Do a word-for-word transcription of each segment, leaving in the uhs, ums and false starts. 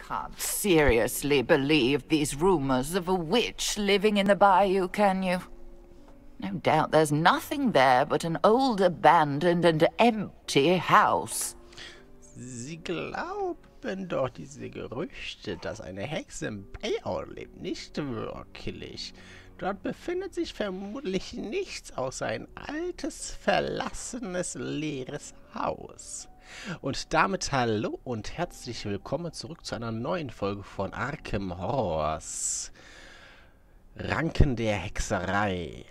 Can't seriously believe these rumors of a witch living in the bayou, can you? No doubt there's nothing there but an old abandoned and empty house. Sie glauben doch diese Gerüchte, dass eine Hexe im Bayou lebt, nicht wirklich. Dort befindet sich vermutlich nichts außer ein altes, verlassenes, leeres Haus. Und damit hallo und herzlich willkommen zurück zu einer neuen Folge von Arkham Horrors. Ranken der Hexerei.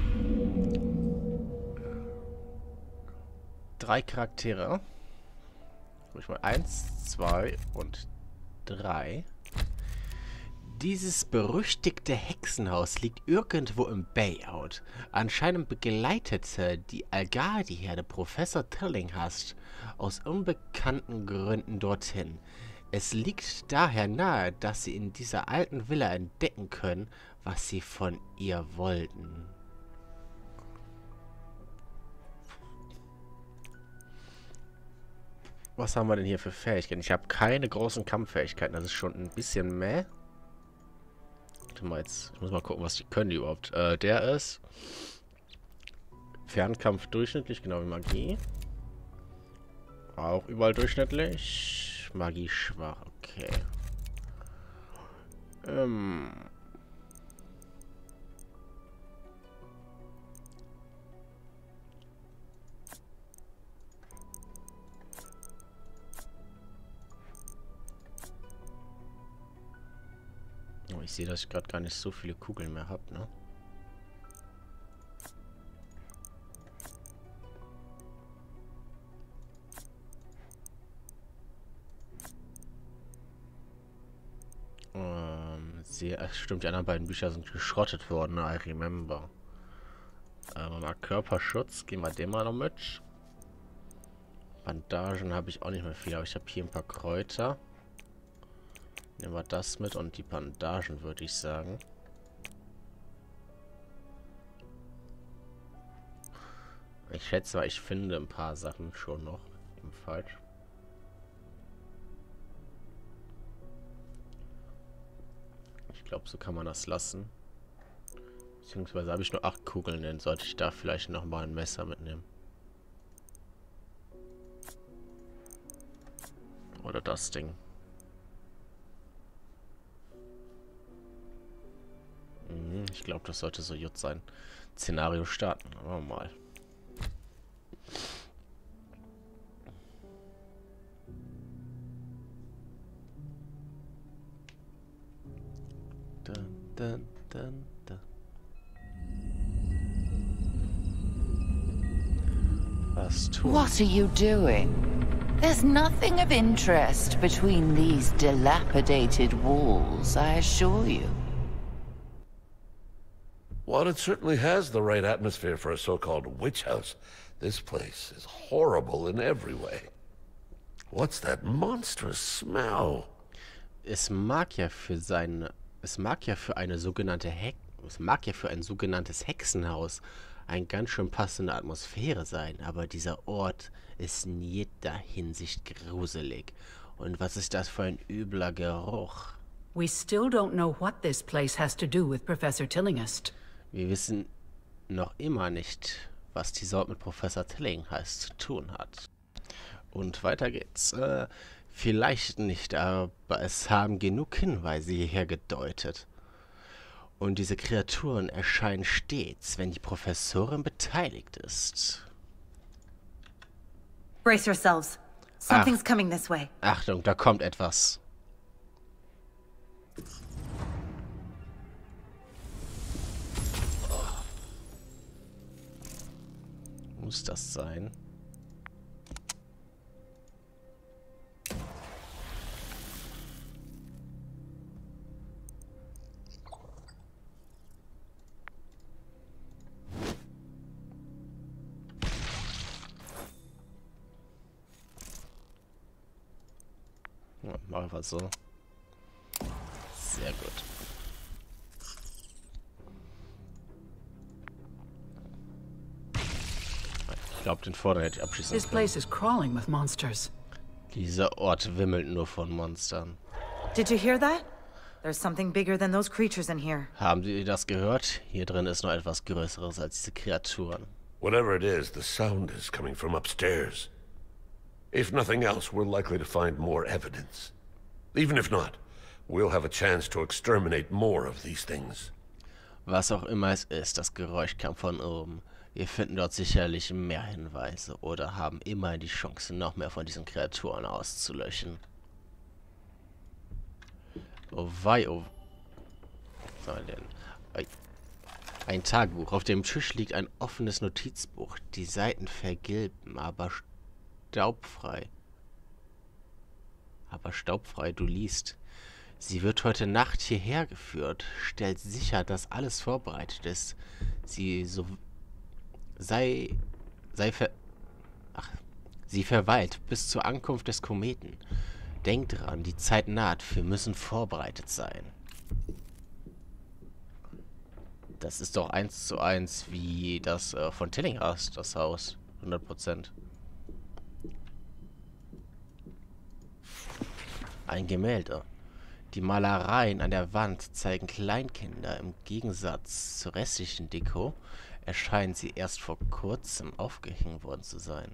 Drei Charaktere. Ich mal eins, zwei und drei. Dieses berüchtigte Hexenhaus liegt irgendwo im Bayou. Anscheinend begleitete die Algardi-Herde Professor Tillinghast aus unbekannten Gründen dorthin. Es liegt daher nahe, dass sie in dieser alten Villa entdecken können, was sie von ihr wollten. Was haben wir denn hier für Fähigkeiten? Ich habe keine großen Kampffähigkeiten. Das ist schon ein bisschen mäh. Warte mal jetzt. Ich muss mal gucken, was die können die überhaupt. Äh, der ist Fernkampf durchschnittlich, genau wie Magie. Auch überall durchschnittlich. Magie schwach, okay. Ähm... Ich sehe, dass ich gerade gar nicht so viele Kugeln mehr habe, ne? Ähm, sehe, ach, stimmt, die anderen beiden Bücher sind geschrottet worden, ne? I remember. Ähm, mal Körperschutz, gehen wir den mal noch mit. Bandagen habe ich auch nicht mehr viel, aber ich habe hier ein paar Kräuter. Nehmen wir das mit und die Bandagen, würde ich sagen. Ich schätze mal, ich finde ein paar Sachen schon noch ebenfalls. Ich glaube, so kann man das lassen. Beziehungsweise habe ich nur acht Kugeln, dann sollte ich da vielleicht noch mal ein Messer mitnehmen. Oder das Ding. Ich glaube, das sollte so gut sein. Szenario starten. Aber mal. Dun, dun, dun, dun. Was tun? What are you doing? There's nothing of interest between these dilapidated walls, I assure you. Well, it certainly has the right atmosphere for a so-called witch house. This place is horrible in every way. What's that monstrous smell? Es mag ja für seine, es mag ja für eine sogenannte Hex, es mag ja für ein sogenanntes Hexenhaus eine ganz schön passende Atmosphäre sein, aber dieser Ort ist in jeder Hinsicht gruselig. Und was ist das für ein übler Geruch? We still don't know what this place has to do with Professor Tillinghast. Wir wissen noch immer nicht, was die Sorte mit Professor Tillinghast zu tun hat. Und weiter geht's. Äh, vielleicht nicht, aber es haben genug Hinweise hierher gedeutet. Und diese Kreaturen erscheinen stets, wenn die Professorin beteiligt ist. Brace yourselves. Something's Ach, coming this way. Achtung, da kommt etwas. Muss das sein? Ja, machen wir so. Sehr gut. Ich glaube, den vorderen hätte ich abschießen können. This place is crawling with monsters. Dieser Ort wimmelt nur von Monstern. Did you hear that? There's something bigger than those creatures in here. Haben Sie das gehört? Hier drin ist noch etwas Größeres als diese Kreaturen. Whatever it is, the sound is coming from upstairs. If nothing else, we're likely to find more evidence. Even if not, we'll have a chance to exterminate more of these things. Was auch immer es ist, das Geräusch kam von oben. Wir finden dort sicherlich mehr Hinweise oder haben immerhin die Chance, noch mehr von diesen Kreaturen auszulöschen. Oh wei, oh. Was soll denn? Ein Tagebuch. Auf dem Tisch liegt ein offenes Notizbuch. Die Seiten vergilben, aber staubfrei. Aber staubfrei, du liest. Sie wird heute Nacht hierher geführt. Stellt sicher, dass alles vorbereitet ist. Sie so sei sei ver Ach, sie verweilt bis zur Ankunft des Kometen. Denkt dran, die Zeit naht. Wir müssen vorbereitet sein. Das ist doch eins zu eins wie das äh, von Tillinghast, das Haus. hundert Prozent. Ein Gemälde. Die Malereien an der Wand zeigen Kleinkinder. Im Gegensatz zur restlichen Deko erscheinen sie erst vor kurzem aufgehängt worden zu sein.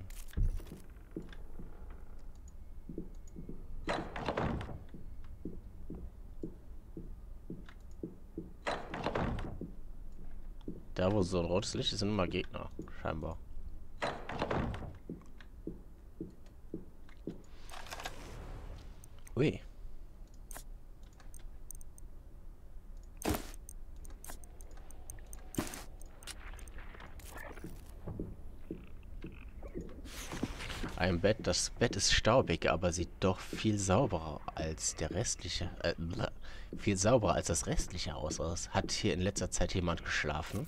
Da, wo so ein rotes Licht ist, sind immer Gegner, scheinbar. Ui. Ein Bett. Das Bett ist staubig, aber sieht doch viel sauberer als der restliche, äh, viel sauberer als das restliche Haus aus. Hat hier in letzter Zeit jemand geschlafen?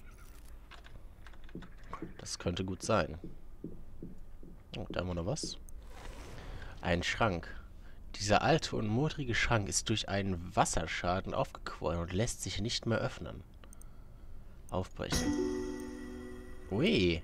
Das könnte gut sein. Oh, da haben wir noch was. Ein Schrank. Dieser alte und modrige Schrank ist durch einen Wasserschaden aufgequollen und lässt sich nicht mehr öffnen. Aufbrechen. Ui.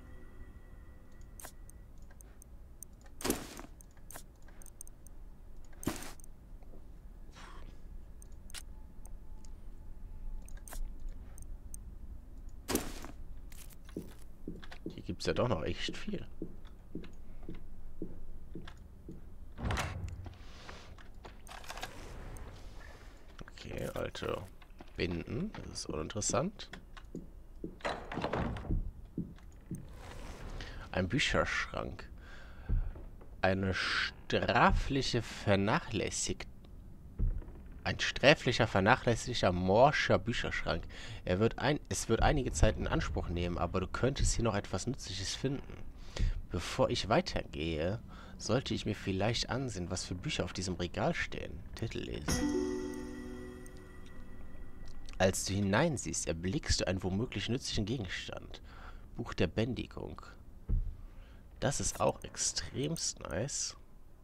Hier gibt es ja doch noch echt viel. Okay, alte Binden. Das ist uninteressant. Ein Bücherschrank. Eine sträfliche vernachlässigt. Ein sträflicher, vernachlässigter, morscher Bücherschrank. Er wird ein, es wird einige Zeit in Anspruch nehmen, aber du könntest hier noch etwas Nützliches finden. Bevor ich weitergehe, sollte ich mir vielleicht ansehen, was für Bücher auf diesem Regal stehen. Titel lesen. Als du hineinsiehst, erblickst du einen womöglich nützlichen Gegenstand. Buch der Bändigung. Das ist auch extremst nice.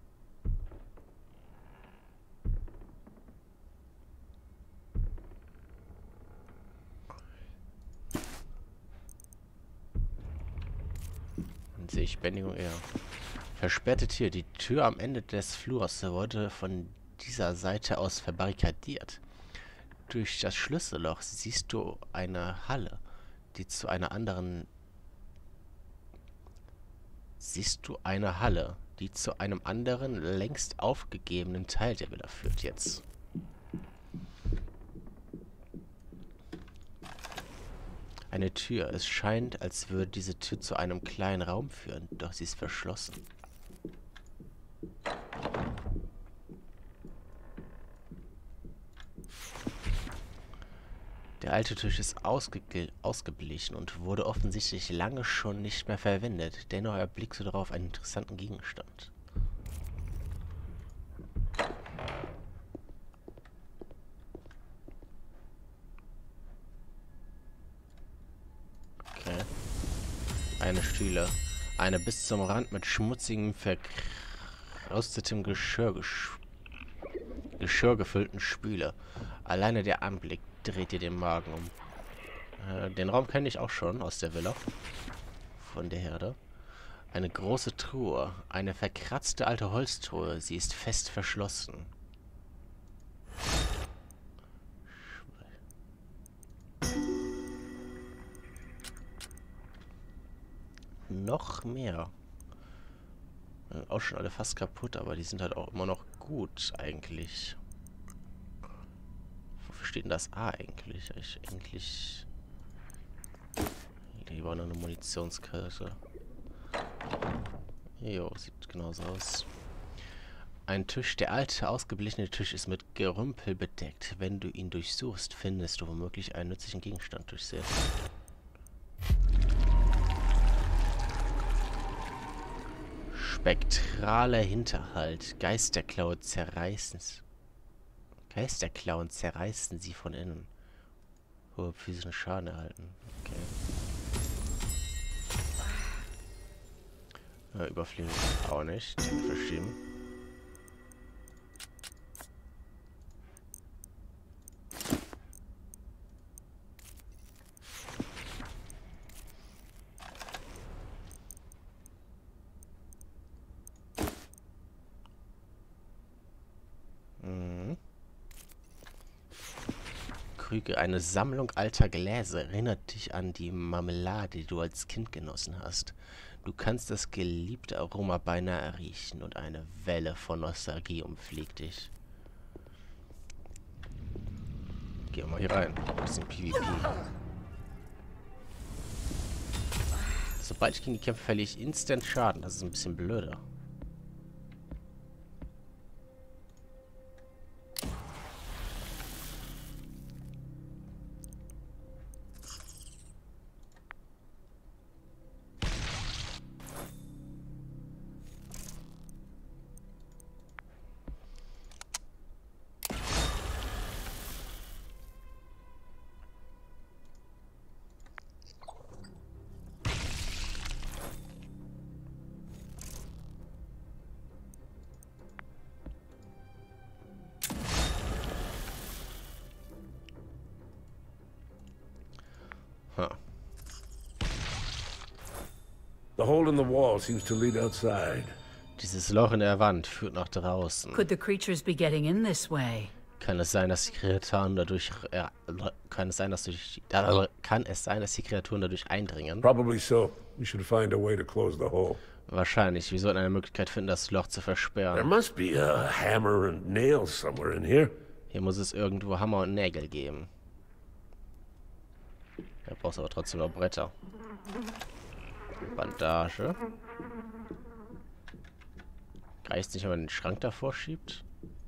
Dann sehe ich Bändigung eher. Versperrte Tür. Die Tür am Ende des Flurs wurde von dieser Seite aus verbarrikadiert. Durch das Schlüsselloch siehst du eine Halle, die zu einer anderen... Siehst du eine Halle, die zu einem anderen, längst aufgegebenen Teil der Villa führt jetzt. Eine Tür. Es scheint, als würde diese Tür zu einem kleinen Raum führen, doch sie ist verschlossen. Der alte Tisch ist ausge ausgeblichen und wurde offensichtlich lange schon nicht mehr verwendet. Dennoch erblickst du darauf einen interessanten Gegenstand. Okay. Eine Stühle. Eine bis zum Rand mit schmutzigem, verkrustetem Geschirr, gesch Geschirr gefüllten Spüle. Alleine der Anblick dreht dir den Magen um. Äh, den Raum kenne ich auch schon aus der Villa. Von der Herde. Eine große Truhe. Eine verkratzte alte Holztruhe. Sie ist fest verschlossen. noch mehr. Auch schon alle fast kaputt, aber die sind halt auch immer noch gut, eigentlich. Wofür steht denn das A eigentlich? Ich eigentlich... Hier war noch eine Munitionskarte. Jo, sieht genauso aus. Ein Tisch. Der alte, ausgeblichene Tisch ist mit Gerümpel bedeckt. Wenn du ihn durchsuchst, findest du womöglich einen nützlichen Gegenstand durchsehen. Spektraler Hinterhalt. Geisterklauen zerreißen. Geisterklauen zerreißen sie von innen. Hohe physischen Schaden erhalten. Okay. Ja, überfliegen auch nicht. Verschieben. Krüge. Eine Sammlung alter Gläser erinnert dich an die Marmelade, die du als Kind genossen hast. Du kannst das geliebte Aroma beinahe riechen und eine Welle von Nostalgie umfliegt dich. Gehen wir mal hier rein. Ein bisschen PvP. Sobald ich gegen die kämpfe, verliere ich instant Schaden. Das ist ein bisschen blöder. Huh. The hole in the wall seems to lead outside. Dieses Loch in der Wand führt nach draußen. Could the creatures be getting in this way? Kann es sein, dass die Kreaturen dadurch äh, kann es sein, dass durch äh, kann es sein, dass die Kreaturen dadurch eindringen? Probably so. We should find a way to close the hole. Wahrscheinlich. Wir sollten eine Möglichkeit finden, das Loch zu There versperren. must be a hammer and nails somewhere in here. Hier muss es irgendwo Hammer und Nägel geben. Da brauchst du aber trotzdem noch Bretter. Bandage. Reicht nicht, wenn man den Schrank davor schiebt?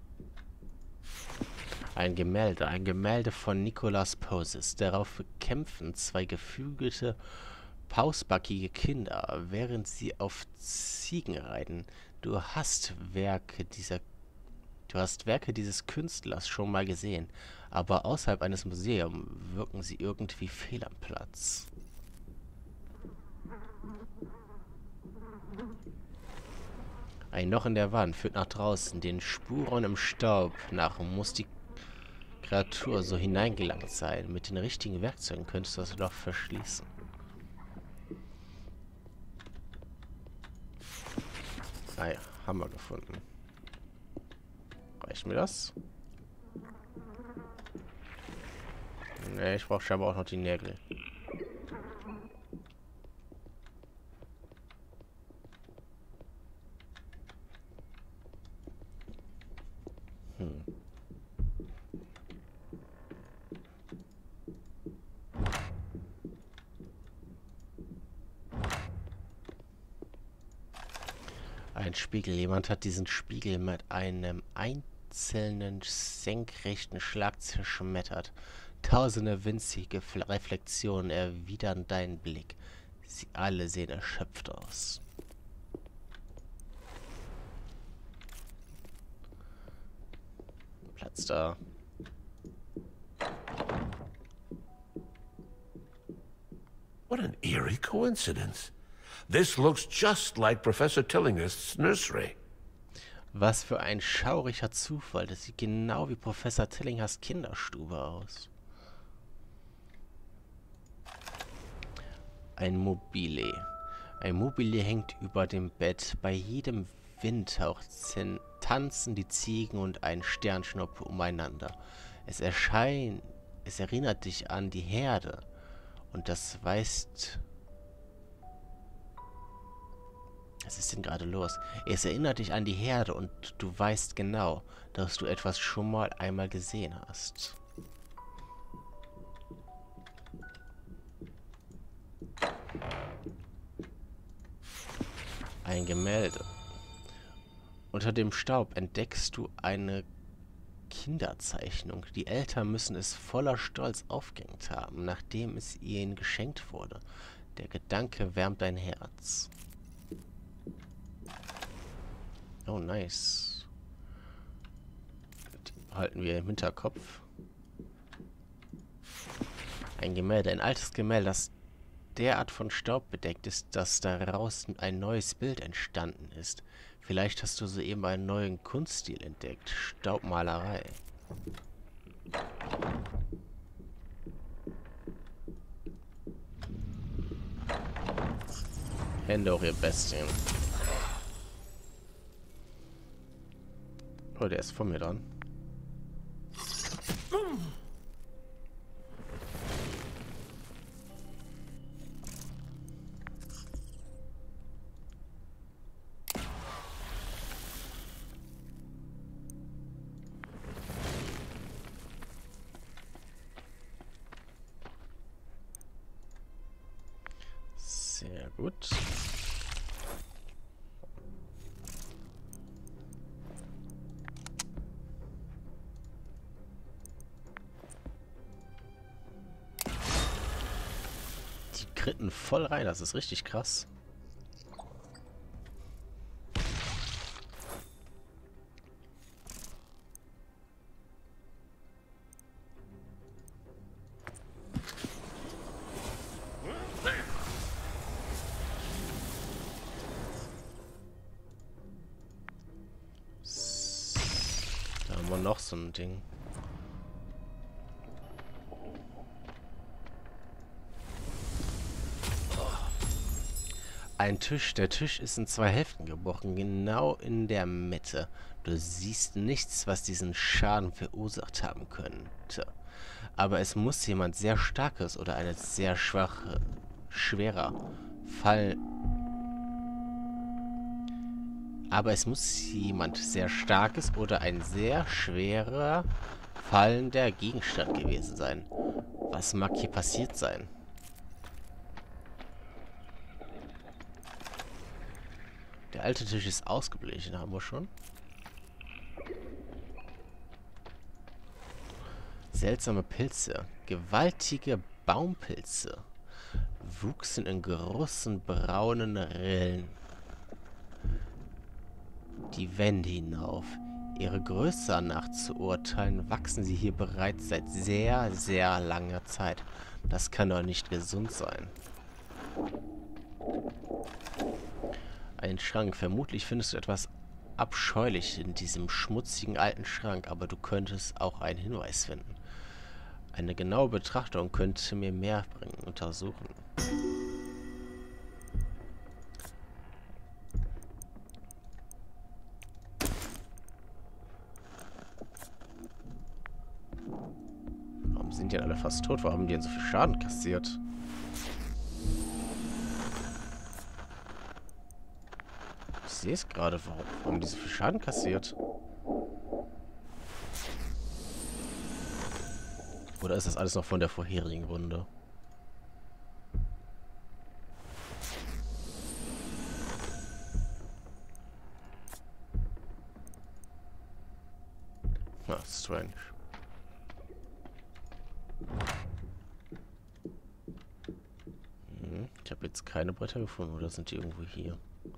Ein Gemälde. Ein Gemälde von Nicolas Poses. Darauf kämpfen zwei geflügelte, pausbackige Kinder, während sie auf Ziegen reiten. Du hast Werke dieser Du hast Werke dieses Künstlers schon mal gesehen, aber außerhalb eines Museums wirken sie irgendwie fehl am Platz. Ein Loch in der Wand führt nach draußen, den Spuren im Staub nach muss die Kreatur so hineingelangt sein. Mit den richtigen Werkzeugen könntest du das Loch verschließen. Ah ja, haben wir gefunden. Reicht mir das? Ne, ich brauche scheinbar auch noch die Nägel. Hm. Ein Spiegel. Jemand hat diesen Spiegel mit einem einzelnen senkrechten Schlag zerschmettert. Tausende winzige Reflexionen erwidern deinen Blick. Sie alle sehen erschöpft aus. Platz da. What an eerie coincidence. This looks just like Professor Tillingist's nursery. Was für ein schauriger Zufall. Das sieht genau wie Professor Tillinghast Kinderstube aus. Ein Mobile. Ein Mobile hängt über dem Bett. Bei jedem Windhauch tanzen die Ziegen und ein Sternschnuppe umeinander. Es erscheint, es erinnert dich an die Herde. Und das weist... Was ist denn gerade los? Es erinnert dich an die Herde und du weißt genau, dass du etwas schon mal einmal gesehen hast. Ein Gemälde. Unter dem Staub entdeckst du eine Kinderzeichnung. Die Eltern müssen es voller Stolz aufgehängt haben, nachdem es ihnen geschenkt wurde. Der Gedanke wärmt dein Herz. Oh, nice. Die behalten wir im Hinterkopf. Ein Gemälde, ein altes Gemälde, das derart von Staub bedeckt ist, dass daraus ein neues Bild entstanden ist. Vielleicht hast du soeben einen neuen Kunststil entdeckt. Staubmalerei. Hände hoch, ihr Bestien. Oh, der ist vor mir dran. Sehr gut. Die kritten voll rein, das ist richtig krass. Da haben wir noch so ein Ding. Ein Tisch. Der Tisch ist in zwei Hälften gebrochen, genau in der Mitte. Du siehst nichts, was diesen Schaden verursacht haben könnte. Aber es muss jemand sehr starkes oder eine sehr schwache, schwerer Fall... Aber es muss jemand sehr starkes oder ein sehr schwerer fallender Gegenstand gewesen sein. Was mag hier passiert sein? Der alte Tisch ist ausgeblichen, haben wir schon. Seltsame Pilze. Gewaltige Baumpilze wuchsen in großen braunen Rillen die Wände hinauf. Ihre Größe nach zu urteilen, wachsen sie hier bereits seit sehr, sehr langer Zeit. Das kann doch nicht gesund sein. Ein Schrank. Vermutlich findest du etwas abscheulich in diesem schmutzigen alten Schrank, aber du könntest auch einen Hinweis finden. Eine genaue Betrachtung könnte mir mehr bringen. Untersuchen. Warum sind die denn alle fast tot? Warum haben die denn so viel Schaden kassiert? Ich sehe es gerade. Warum, warum die so viel Schaden kassiert? Oder ist das alles noch von der vorherigen Runde? Ah, strange. Hm, ich habe jetzt keine Bretter gefunden, oder sind die irgendwo hier?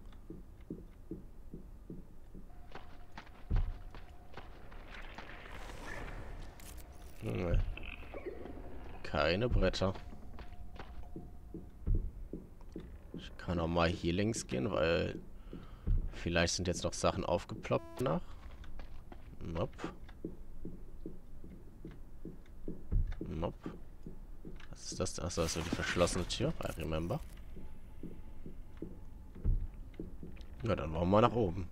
Hm, keine Bretter. Ich kann auch mal hier längs gehen, weil vielleicht sind jetzt noch Sachen aufgeploppt nach. Nope. Nope. Was ist das? Achso, das ist die verschlossene Tür. I remember. Ja, dann wollen wir nach oben.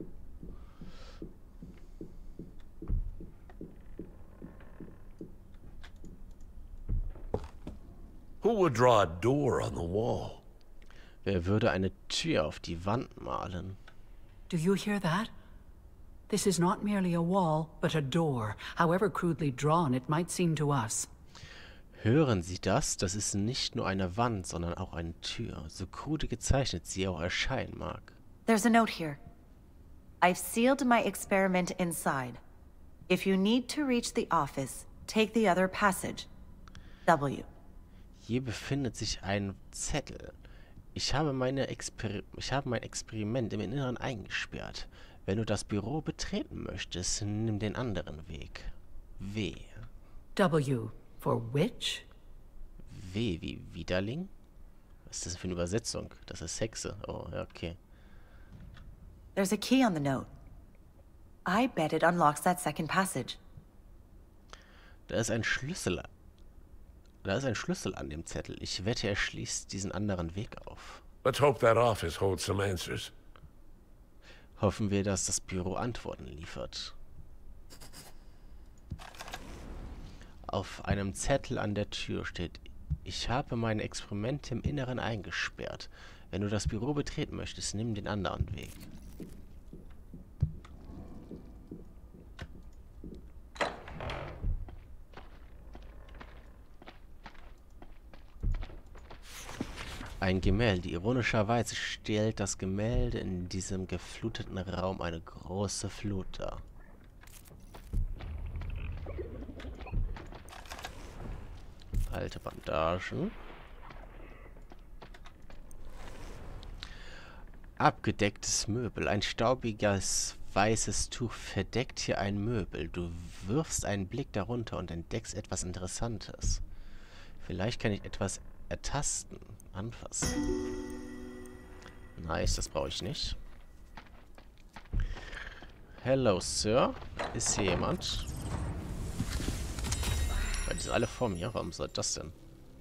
Who would draw a door on the wall? Wer würde eine Tür auf die Wand malen. Do you hear that? This is not merely a wall, but a door. However crudely drawn it might seem to us. Hören Sie das? Das ist nicht nur eine Wand, sondern auch eine Tür. So krude gezeichnet sie auch erscheinen mag. There's a note here. I've sealed my experiment inside. If you need to reach the office, take the other passage. W. Hier befindet sich ein Zettel. Ich habe, meine Exper ich habe mein Experiment im Inneren eingesperrt. Wenn du das Büro betreten möchtest, nimm den anderen Weg. W. W. For witch? W wie Widerling? Was ist das für eine Übersetzung? Das ist Hexe. Oh, ja, okay. There's a key on the note. I bet it unlocks that second passage. Da ist ein Schlüssel. Da ist ein Schlüssel an dem Zettel. Ich wette, er schließt diesen anderen Weg auf. Let's hope that office holds some answers. Hoffen wir, dass das Büro Antworten liefert. Auf einem Zettel an der Tür steht: Ich habe meine Experimente im Inneren eingesperrt. Wenn du das Büro betreten möchtest, nimm den anderen Weg. Ein Gemälde. Ironischerweise stellt das Gemälde in diesem gefluteten Raum eine große Flut dar. Alte Bandagen. Abgedecktes Möbel. Ein staubiges weißes Tuch verdeckt hier ein Möbel. Du wirfst einen Blick darunter und entdeckst etwas Interessantes. Vielleicht kann ich etwas ertasten. Anfassen. Nice, das brauche ich nicht. Hello, Sir. Ist hier jemand? Weil die sind alle vor mir. Warum soll das denn?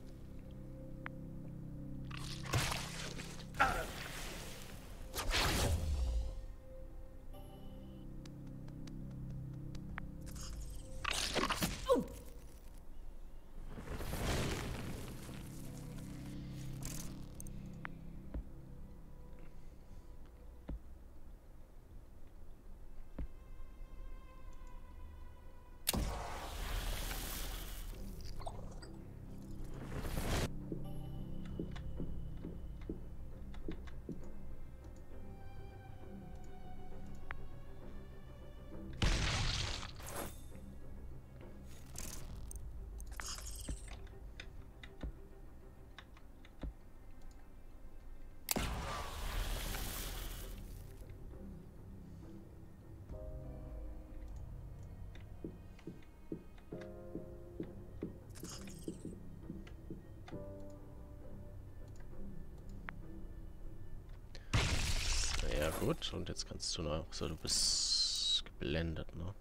Ja gut, und jetzt kannst du noch... So, du bist geblendet, ne?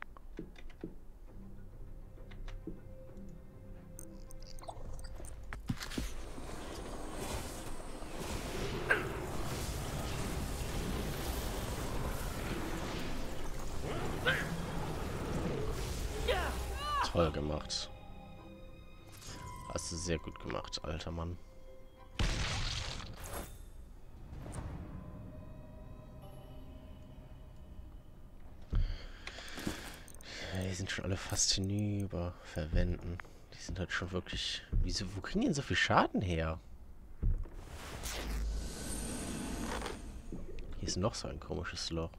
Toll gemacht. Hast du sehr gut gemacht, alter Mann. Die sind schon alle fast hinüber verwenden. Die sind halt schon wirklich... Wieso, wo kriegen die denn so viel Schaden her? Hier ist noch so ein komisches Loch.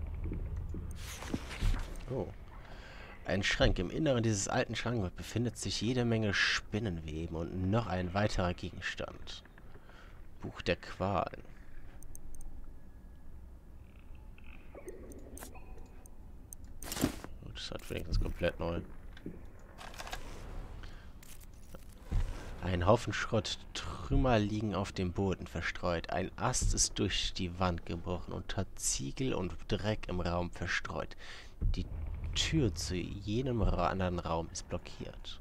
Oh. Ein Schrank. Im Inneren dieses alten Schranks befindet sich jede Menge Spinnenweben und noch ein weiterer Gegenstand. Buch der Qualen. Das hat wenigstens komplett neu. Ein Haufen Schrott, Trümmer liegen auf dem Boden verstreut. Ein Ast ist durch die Wand gebrochen und hat Ziegel und Dreck im Raum verstreut. Die Tür zu jenem anderen Raum ist blockiert.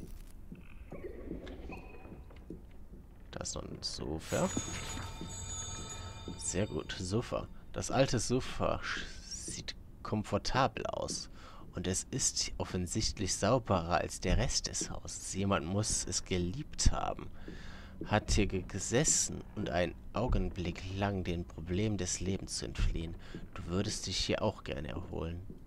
Da ist noch ein Sofa. Sehr gut, Sofa. Das alte Sofa sieht komfortabel aus. Und es ist offensichtlich sauberer als der Rest des Hauses. Jemand muss es geliebt haben. hat hier gesessen und einen Augenblick lang den Problemen des Lebens zu entfliehen. Du würdest dich hier auch gerne erholen.